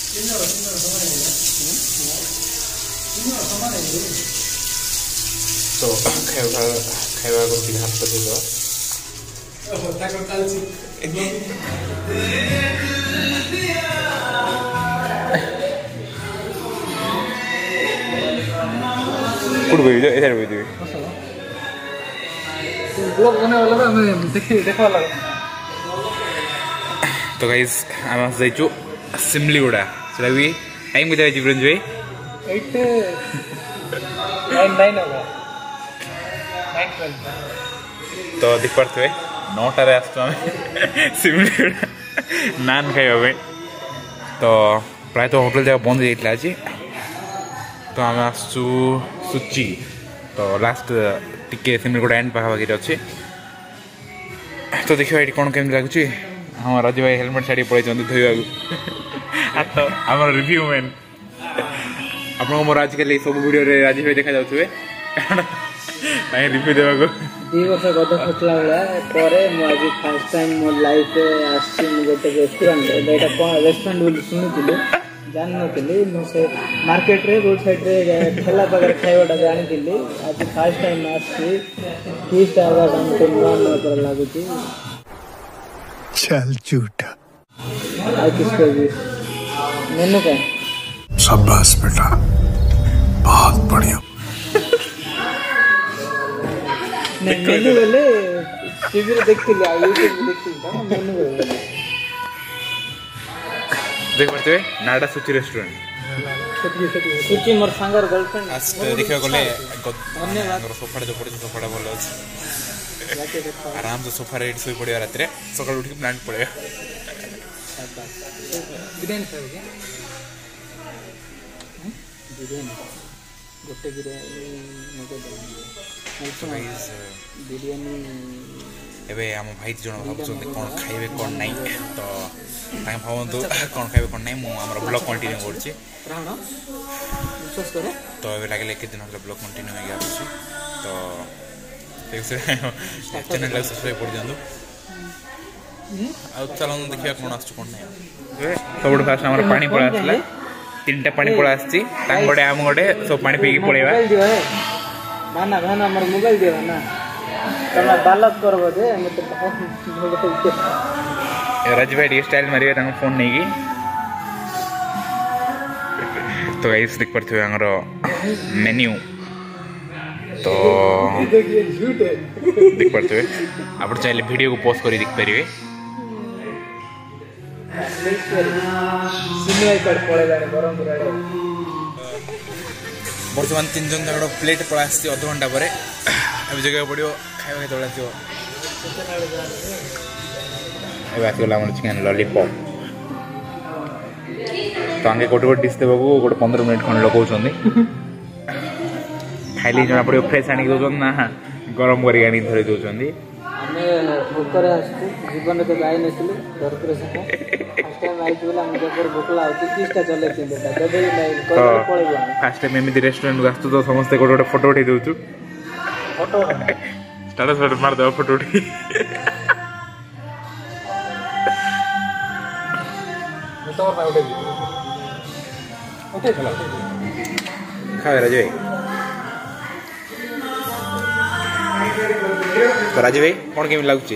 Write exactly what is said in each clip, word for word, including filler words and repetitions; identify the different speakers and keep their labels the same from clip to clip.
Speaker 1: तो खाଇବା ଖାଇବା ଟିକେ ହାତ ଦେଇଦେବା କୋଉଠି ବଇବି ଏଠାରେ ବଇଥିବି ବ୍ଲଗ ବନେଇବା ଲାଗା ଆମେ ଦେଖି ଦେଖବା ଲାଗା तो गाइस आम जाइचु सिमलीगुड़ा सेटा भी टाइम केते आइछि ब्रंज भाई
Speaker 2: एट नाइन नाइन होगा नाइन ट्वेल्व
Speaker 1: तो देख पारथवे नौटा रे आस्तु हम सिमलीगुड़ा नान खाइबा भाई तो प्राय तो होटल जगह बंद जाइतला अछि तो हम आसु सुची तो लास्ट टिके सिमलीगुड़ा एंड पाखा बाकी अछि तो देखियो एटी कोन केम लागुछि हाँ राजू भाई हेलमेट साड़ी पड़े धोवा तो आम रिव्यू मैन आप मोर आजिकल सब वीडियो रे राजू भाई देखा जाउथबे कारण रिव्यू देवा को
Speaker 2: दी वर्ष गद खतला वाला मु आज फर्स्ट टाइम मोर लाइफ आसी गोटे रेस्टोरेंट एटा कोन रेस्टोरेंट बोली सुनिथिले जान नथिले मु से मार्केट रे रोड साइड रे ठेला पगर खाइबाटा जानि दिली आज फर्स्ट टाइम आसी किस आवाज हमके मन पर लागुची
Speaker 3: चल झूठा
Speaker 2: आज किसको भी मेनू का
Speaker 3: शाबाश बेटा बहुत बढ़िया
Speaker 2: नहीं मेनू वाले टीवी रे देखती ले यूट्यूब में देखती था मेनू वाले
Speaker 1: देख पारते नाडा सुची रेस्टोरेंट
Speaker 2: सुची मोर सांगर गर्लफ्रेंड
Speaker 1: आज देखियो गले धन्यवाद सोफा जो पड़े सोफा भलो अछि आराम से सोफा रेट सोई पड़े रात रे सकाळ उठ के प्लांट पड़े
Speaker 2: बिरयानी खाओगे बिरयानी गोटे बिरयानी मगे बिरयानी
Speaker 1: एबे हम भाई जण भाबछन कोन खाइबे कोन नाही तो ताके भावंतु कोन खाइबे कोन नाही मु हमर ब्लॉग कंटिन्यू करछि
Speaker 2: प्राण विश्वास करे
Speaker 1: तो एबे लागले के दिन ब्लॉग कंटिन्यू हो गया तो चैनल सब्सक्राइब कर दियंतु आ चलन देखिया कोन आछु कोन नाही सब फास्ट हमर पानी पळा आछला तीनटा पानी पळा आछि तांग गडे आम गडे सब पानी पीकी पळेबा
Speaker 2: माना माना हमर मोबाइल देबा ना तमा बालक करबो दे हम तो
Speaker 1: राज भाई डी स्टाइल मारिबे तांग फोन नहीं की तो गाइस देख परथि हमर मेन्यू तो देख पाते आप चाहे वीडियो को पॉज कर देख पारे बर्तमान तीन जन जगह प्लेट पड़ा अध घंटा पर अभी जगह पड़ो खावा के आसगला चिकेन लॉलीपॉप तो आगे गोटे गोटे डिश देवा गोटे पंद्रह मिनट खंड लगाऊँ खाइली जना पड़ो फ्रेश आनी दौन ना गरम कर धरी दौरान
Speaker 2: भोकर जीवन तो गाई नथिले दरकर से फर्स्ट टाइम आई बोला हम जबर भोकला होती किसटा चले थिले जबे नहीं कर पळेबो
Speaker 1: फर्स्ट टाइम एमिति रेस्टोरेंट आस्तु तो समस्त गोटे गोटे फोटो उठे दउछु
Speaker 2: फोटो
Speaker 1: स्टाटस फोटो मार दो फोटो उठे
Speaker 2: तो और उठे उठे चला
Speaker 1: खावे राजे तो राजे भाई कौन केमी लागुची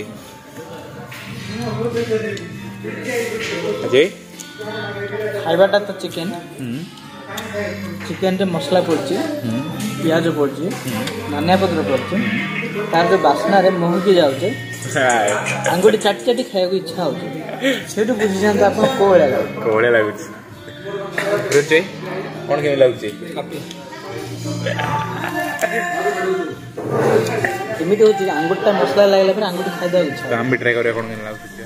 Speaker 1: अजय
Speaker 2: खाइबाटा तो चिकेन चिकेन रे मसला पड़ची प्याज पड़ची धनिया पत्र पड़ची तार जो बासना रे महकी जाउचे अंगुठी चाटी चाटी खाया को इच्छा होचे सेटु बुझी जान त अपन कोळा लागु
Speaker 1: कोळा लागुची रुचे कौन केमी लागुची
Speaker 2: एमिति होची अंगुठा मसला लागला पर अंगुठी खाइ दउ इच्छा
Speaker 1: हम भी ट्राई करे कौन केमी लागुची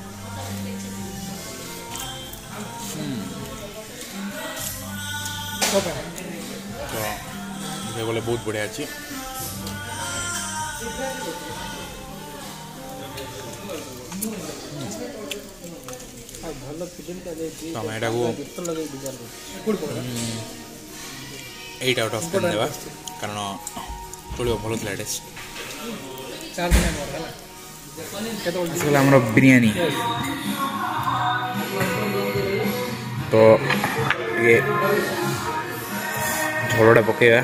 Speaker 1: तो ये बोले बहुत बढ़िया अच्छी
Speaker 2: भलो फिल्म का देती
Speaker 1: तो हम एटा को एट आउट ऑफ टेन देवा कारण थोड़ी भलो थला टेस्ट
Speaker 2: चार दिन होला
Speaker 1: असला हमरो बिरयानी तो टे झोलटा पकेवा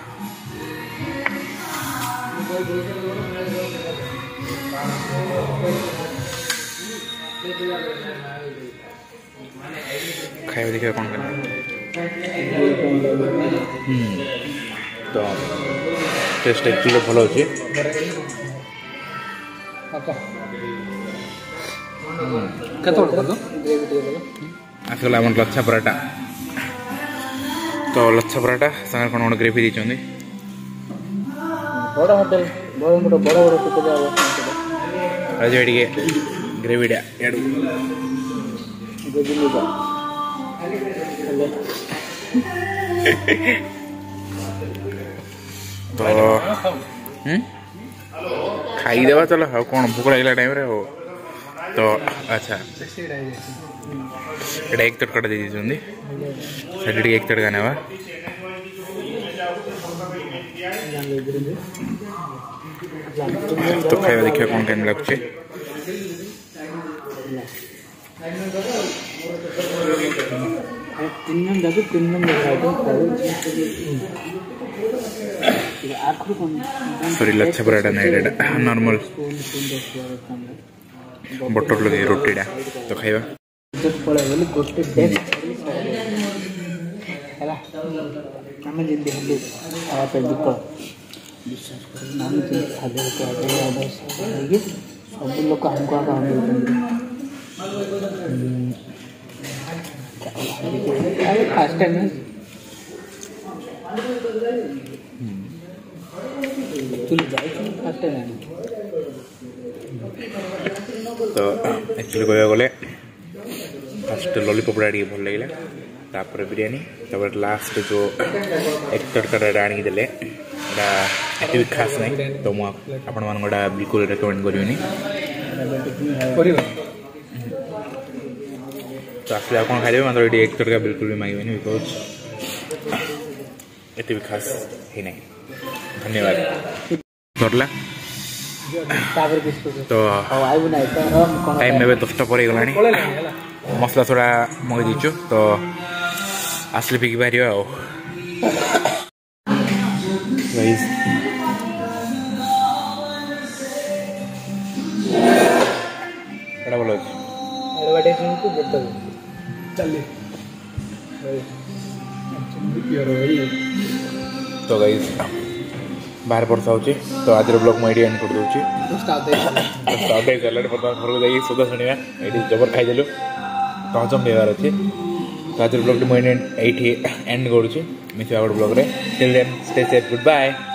Speaker 1: खाଇବା देखिए कौन करना तो टेस्ट एक्चुअली भल अच्छे आसगला आम लच्छा पराठा तो लच्छा पराठा सागर कौन गोटे ग्रेवी देते
Speaker 2: बड़ होटल बड़ बड़ बड़
Speaker 1: टे ग्रेवीटा याडू तो खाईदेवा चलो हाँ कौन भूख लगे टाइम रे हो तो अच्छा ये एक तड़का दे दीजिए साइड एक तड़का नेवा तो खाଇବା देखिए कौन टाइम लगुचे सॉरी लच्छा पराठा नहीं नॉर्मल बटर लगे रोटीटा तो खाଇବା
Speaker 2: सब लोग हमको फास्ट टाइम
Speaker 1: तो एक्चुअली कह गले फास्ट लॉलीपॉप टी भल लगे तापर बिरयानी तापर लास्ट जो एक तड़का आनिक देले एत भी खास नहीं तो मुझे आपण मान बिल्कुल रेकमेंड करी तो आसले आप खाइबे मात्र ये एक तड़का बिल्कुल भी मांगे बिकज एत भी खास ही नहीं धन्यवाद करला तो टाइम ने दसटा पर गला मसला थोड़ा मगे दीचु तो आसले पिकी बाहर आओ भल तो गाइस बाहर वर्षा होची तो आज ब्लॉग मुझे एंड कर दूची घर को जाइए सुधा शुणा ये जबर खाईदेलु तो हजम देवार अच्छे तो आज ब्लॉग मुझे एंड करुँची मिस गोटे ब्लॉग रे till then stay safe good bye.